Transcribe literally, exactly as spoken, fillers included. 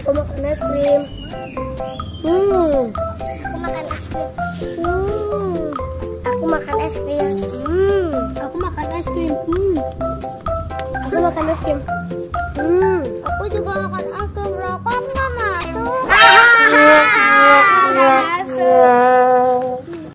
Aku makan es krim. Hmm. Aku makan es krim. Hmm. Aku makan es krim. Hmm. Aku makan es krim. Hmm. Aku makan es krim. Hmm. Aku juga makan